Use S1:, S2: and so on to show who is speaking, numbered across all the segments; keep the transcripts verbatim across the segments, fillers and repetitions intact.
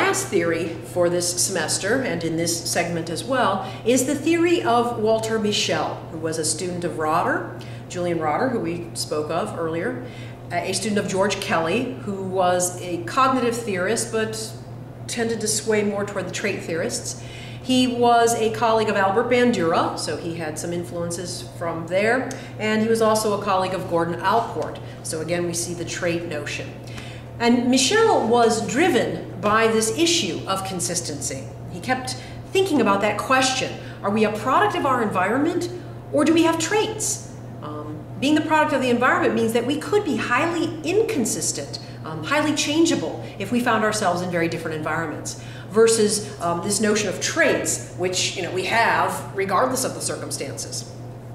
S1: last theory for this semester, and in this segment as well, is the theory of Walter Mischel, who was a student of Rotter, Julian Rotter, who we spoke of earlier, a student of George Kelly, who was a cognitive theorist, but tended to sway more toward the trait theorists. He was a colleague of Albert Bandura, so he had some influences from there, and he was also a colleague of Gordon Allport. So again, we see the trait notion. And Mischel was driven by this issue of consistency. He kept thinking about that question: are we a product of our environment, or do we have traits? Um, being the product of the environment means that we could be highly inconsistent, um, highly changeable if we found ourselves in very different environments, versus um, this notion of traits, which you know we have regardless of the circumstances.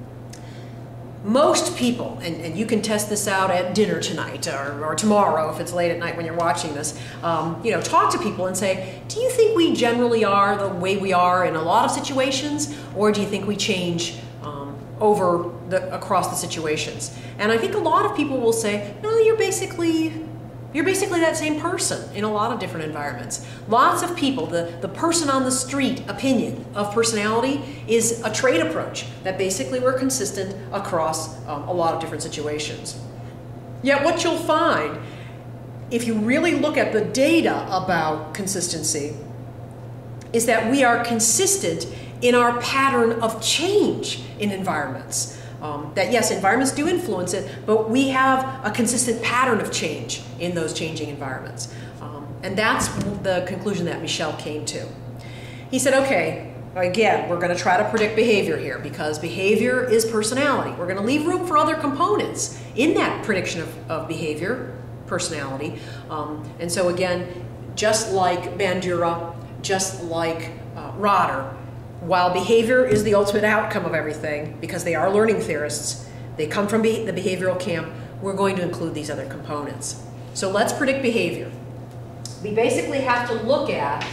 S1: Most people, and, and you can test this out at dinner tonight or, or tomorrow if it's late at night when you're watching this, um, you know, talk to people and say, do you think we generally are the way we are in a lot of situations, or do you think we change um, over the, across the situations? And I think a lot of people will say, no, you're basically You're basically that same person in a lot of different environments. Lots of people, the, the person on the street opinion of personality is a trait approach that basically we're consistent across um, a lot of different situations. Yet what you'll find, if you really look at the data about consistency, is that we are consistent in our pattern of change in environments. Um, that yes, environments do influence it, but we have a consistent pattern of change in those changing environments. Um, and that's the conclusion that Mischel came to. He said, okay, again, we're going to try to predict behavior here because behavior is personality. We're going to leave room for other components in that prediction of, of behavior, personality. Um, and so again, just like Bandura, just like uh, Rotter, while behavior is the ultimate outcome of everything, because they are learning theorists, they come from be the behavioral camp, we're going to include these other components. So let's predict behavior. We basically have to look at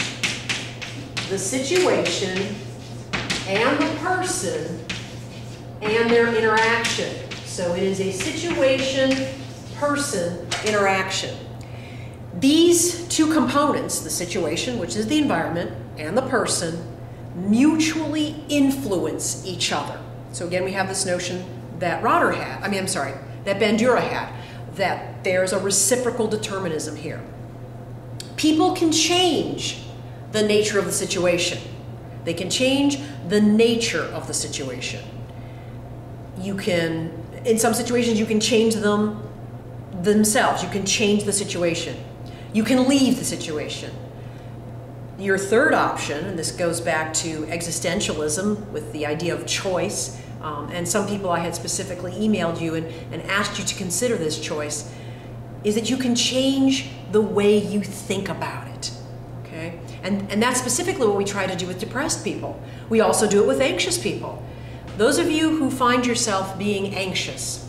S1: the situation and the person and their interaction. So it is a situation-person interaction. These two components, the situation, which is the environment, and the person, mutually influence each other. So again, we have this notion that Rotter had, I mean, I'm sorry, that Bandura had, that there's a reciprocal determinism here. People can change the nature of the situation. They can change the nature of the situation. You can, in some situations, you can change them themselves. You can change the situation. You can leave the situation. Your third option, and this goes back to existentialism with the idea of choice, um, and some people I had specifically emailed you and, and asked you to consider this choice, is that you can change the way you think about it, okay? And, and that's specifically what we try to do with depressed people. We also do it with anxious people. Those of you who find yourself being anxious,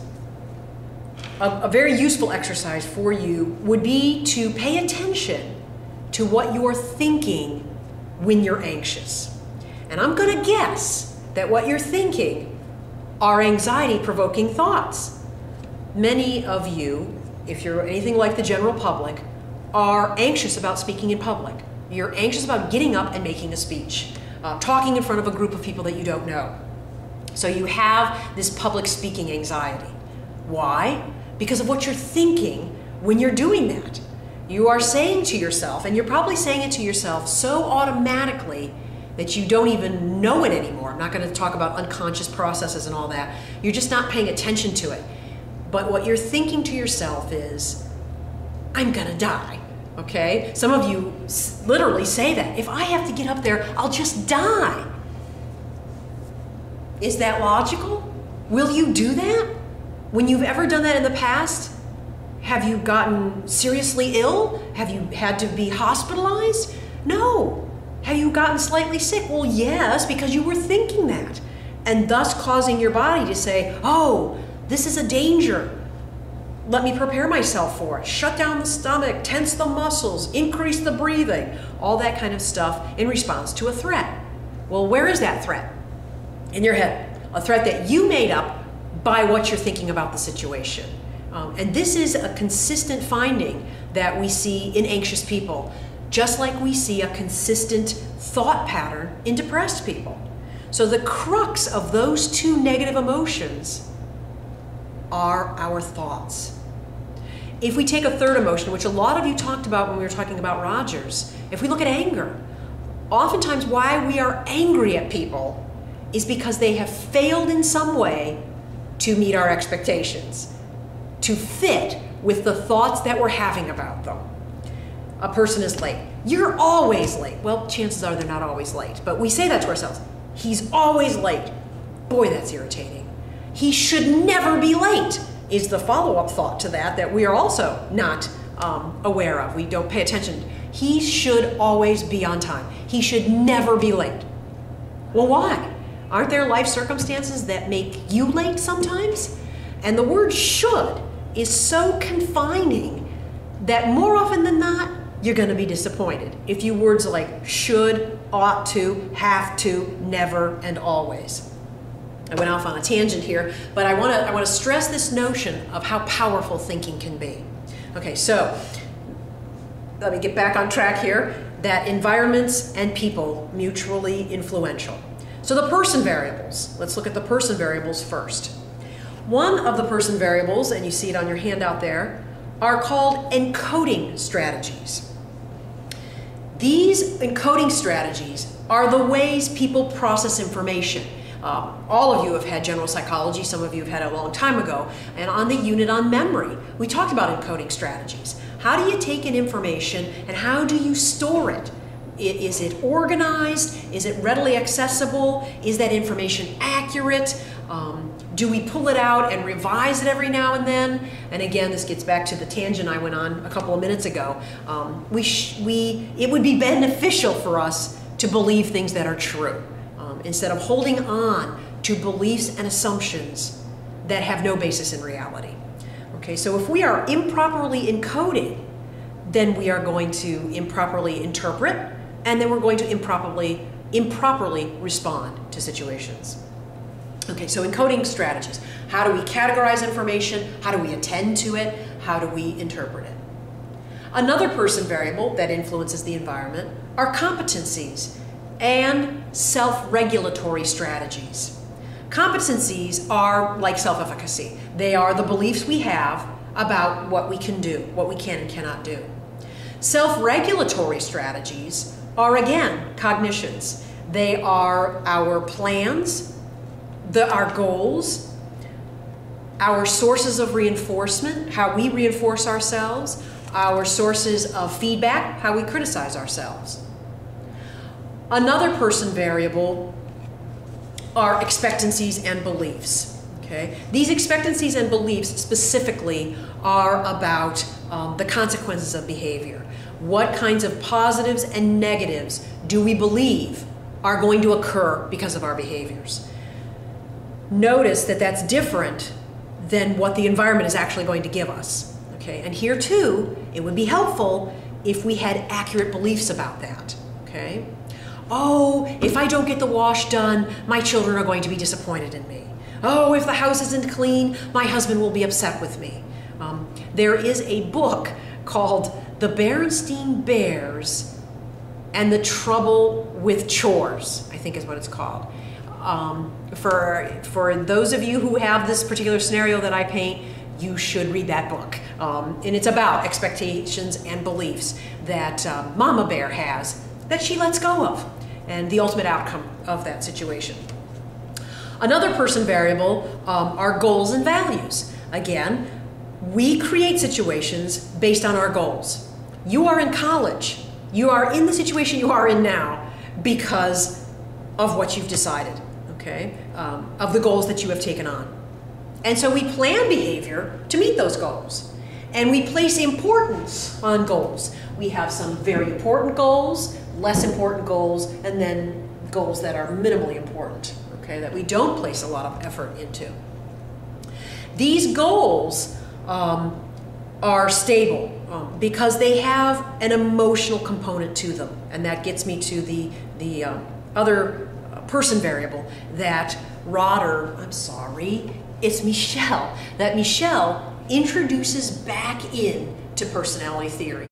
S1: a, a very useful exercise for you would be to pay attention to what you're thinking when you're anxious. And I'm going to guess that what you're thinking are anxiety-provoking thoughts. Many of you, if you're anything like the general public, are anxious about speaking in public. You're anxious about getting up and making a speech, uh, talking in front of a group of people that you don't know. So you have this public speaking anxiety. Why? Because of what you're thinking when you're doing that. You are saying to yourself, and you're probably saying it to yourself so automatically that you don't even know it anymore. I'm not going to talk about unconscious processes and all that. You're just not paying attention to it. But what you're thinking to yourself is, I'm going to die, okay? Some of you literally say that. If I have to get up there, I'll just die. Is that logical? Will you do that? When you've ever done that in the past, have you gotten seriously ill? Have you had to be hospitalized? No. Have you gotten slightly sick? Well, yes, because you were thinking that, and thus causing your body to say, oh, this is a danger. Let me prepare myself for it. Shut down the stomach, tense the muscles, increase the breathing, all that kind of stuff in response to a threat. Well, where is that threat? In your head. A threat that you made up by what you're thinking about the situation. Um, and this is a consistent finding that we see in anxious people. just like we see a consistent thought pattern in depressed people. So the crux of those two negative emotions are our thoughts. If we take a third emotion, which a lot of you talked about when we were talking about Rogers, if we look at anger, oftentimes why we are angry at people is because they have failed in some way to meet our expectations, to fit with the thoughts that we're having about them. A person is late. You're always late. Well, chances are they're not always late, but we say that to ourselves. He's always late. Boy, that's irritating. He should never be late is the follow-up thought to that that we are also not um, aware of. We don't pay attention. He should always be on time. He should never be late. Well, why? Aren't there life circumstances that make you late sometimes? And the word should is so confining that more often than not, you're going to be disappointed if you words like should, ought to, have to, never, and always. I went off on a tangent here, but I want to I want to stress this notion of how powerful thinking can be. Okay, so let me get back on track here. That environments and people mutually influential. So the person variables. Let's look at the person variables first. One of the person variables, and you see it on your handout there, are called encoding strategies. These encoding strategies are the ways people process information. Um, all of you have had general psychology, some of you have had it a long time ago, and on the unit on memory, we talked about encoding strategies. How do you take in information and how do you store it? Is it organized? Is it readily accessible? Is that information accurate? Um, do we pull it out and revise it every now and then? And again, this gets back to the tangent I went on a couple of minutes ago. Um, we sh we, it would be beneficial for us to believe things that are true, um, instead of holding on to beliefs and assumptions that have no basis in reality. Okay, so if we are improperly encoding, then we are going to improperly interpret, and then we're going to improperly, improperly respond to situations. Okay, so encoding strategies. How do we categorize information? How do we attend to it? How do we interpret it? Another person variable that influences the environment are competencies and self-regulatory strategies. Competencies are like self-efficacy. They are the beliefs we have about what we can do, what we can and cannot do. Self-regulatory strategies are, again, cognitions. They are our plans, the, our goals, our sources of reinforcement, how we reinforce ourselves, our sources of feedback, how we criticize ourselves. Another person variable are expectancies and beliefs. Okay? These expectancies and beliefs specifically are about um, the consequences of behavior. What kinds of positives and negatives do we believe are going to occur because of our behaviors? Notice that that's different than what the environment is actually going to give us. Okay? And here too, it would be helpful if we had accurate beliefs about that. Okay? Oh, if I don't get the wash done, my children are going to be disappointed in me. Oh, if the house isn't clean, my husband will be upset with me. Um, there is a book called The Berenstain Bears and the Trouble with Chores, I think is what it's called. Um, for, for those of you who have this particular scenario that I paint, you should read that book. Um, and it's about expectations and beliefs that um, Mama Bear has that she lets go of, and the ultimate outcome of that situation. Another person variable um, are goals and values. Again, we create situations based on our goals. You are in college. You are in the situation you are in now because of what you've decided, okay? Um, of the goals that you have taken on. And so we plan behavior to meet those goals. And we place importance on goals. We have some very important goals, less important goals, and then goals that are minimally important, okay, that we don't place a lot of effort into. These goals um, are stable um, because they have an emotional component to them, and that gets me to the, the um, other person variable that Rotter, I'm sorry, it's Michelle, that Michelle introduces back in to personality theory.